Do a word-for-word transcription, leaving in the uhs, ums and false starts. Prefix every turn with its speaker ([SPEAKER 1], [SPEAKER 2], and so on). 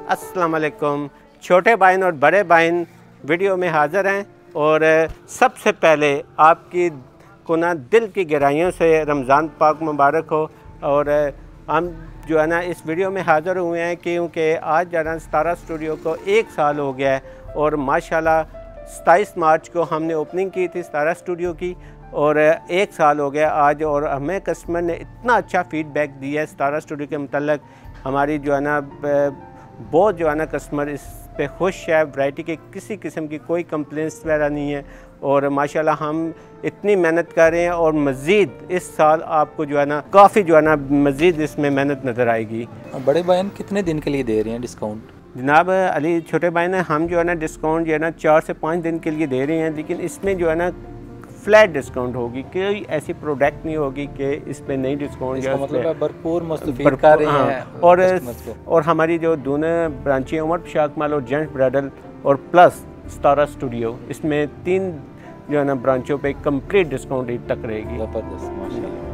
[SPEAKER 1] अस्सलाम वालेकुम। छोटे भाइन और बड़े भाइन वीडियो में हाज़िर हैं और सबसे पहले आपकी को ना दिल की गहराइयों से रमज़ान पाक मुबारक हो। और हम जो है ना इस वीडियो में हाज़िर हुए हैं क्योंकि आज जो है ना सितारा स्टूडियो को एक साल हो गया है और माशाल्लाह सत्ताईस मार्च को हमने ओपनिंग की थी सितारा स्टूडियो की और एक साल हो गया आज। और हमें कस्टमर ने इतना अच्छा फ़ीडबैक दिया है सितारा स्टूडियो के मतलब, हमारी जो है ना बहुत जो है ना कस्टमर इस पे खुश है। वैरायटी के किसी किस्म की कोई कंप्लेंट्स वगैरह नहीं है और माशाल्लाह हम इतनी मेहनत कर रहे हैं और मज़ीद इस साल आपको जो है ना काफ़ी जो है ना मज़ीद इसमें मेहनत नज़र आएगी।
[SPEAKER 2] बड़े भाई कितने दिन के लिए दे रहे हैं डिस्काउंट?
[SPEAKER 1] जनाब अली छोटे भाई ने हम जो है ना डिस्काउंट जो है ना चार से पाँच दिन के लिए दे रहे हैं, लेकिन इसमें जो है ना फ्लैट डिस्काउंट होगी। कोई ऐसी प्रोडक्ट नहीं होगी कि इस पर नहीं डिस्काउंट जो
[SPEAKER 2] मतलब भरपूर मुस्तफ़ीद कर रहे हैं।
[SPEAKER 1] और और हमारी जो दोनों ब्रांचें उमर शाक माल और जेंट्स ब्राइडल और प्लस सितारा स्टूडियो, इसमें तीन जो है ना ब्रांचों पे कंप्लीट डिस्काउंट तक रहेगी।
[SPEAKER 2] ज़बरदस्त माशाल्लाह।